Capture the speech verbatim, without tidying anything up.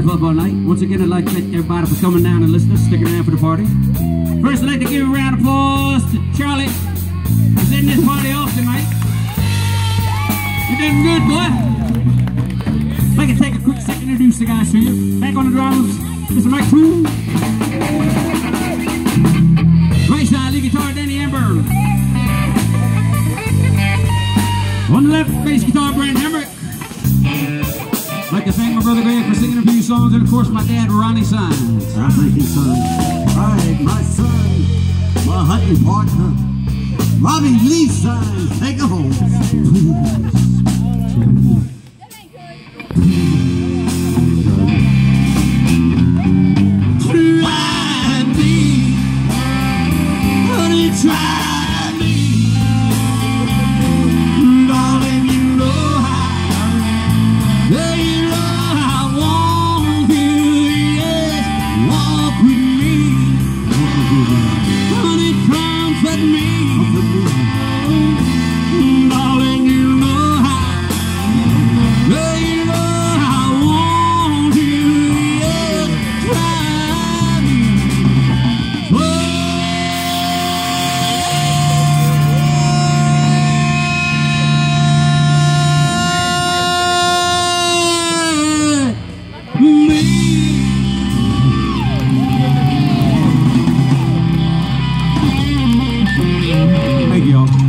life up all night. Once again, I'd like to thank everybody for coming down and listening, sticking around for the party. First, I'd like to give a round of applause to Charlie for setting this party off tonight. You're doing good, boy. I'd like to take a quick second to introduce the guys to you. Back on the drums, Mister Mike Toole. Right side, lead guitar, Danny Amber. On the left, bass guitar, Brent Hemrick. I'd like to thank my brother Greg for singing a few songs, and of course my dad, Ronnie Sines. Thank you, son. All right, my son, my hunting partner, Robbie Lee Sines. Take it home. Try me, honey, try. Thank you all.